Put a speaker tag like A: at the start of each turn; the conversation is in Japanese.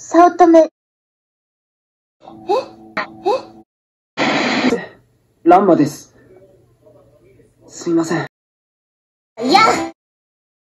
A: 早乙女。
B: ランマです。すいません。
A: いや